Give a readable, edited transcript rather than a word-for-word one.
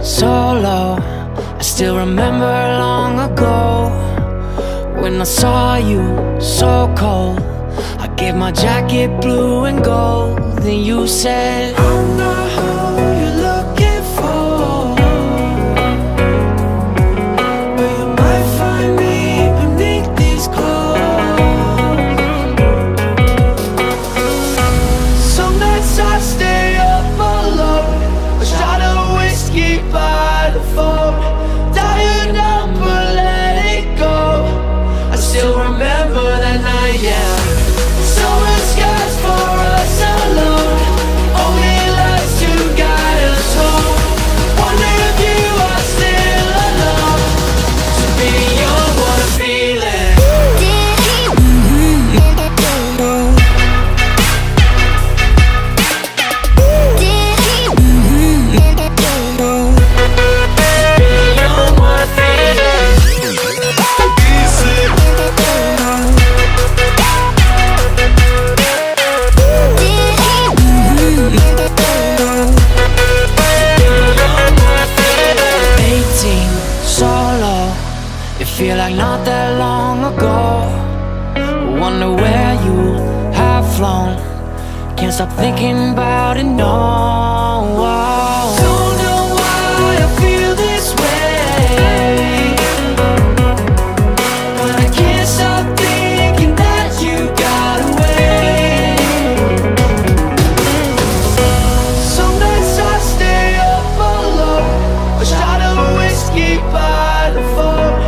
solo. I still remember long ago when I saw you so cold. I gave my jacket blue and gold. Then you said, I'm not who you're looking for, but you might find me beneath these clothes. Some nights I stay up alone, a shot of whiskey by the phone. Dial number, let it go. I still remember that night, yeah. Summer skies for us alone, only lights to guide us home. Wonder if you are still alone. To be young, what a feeling. Feel like not that long ago. Wonder where you have flown. Can't stop thinking about it, no. Don't know why I feel this way, but I can't stop thinking that you got away. Some nights I stay up alone, a shot of whiskey by the phone.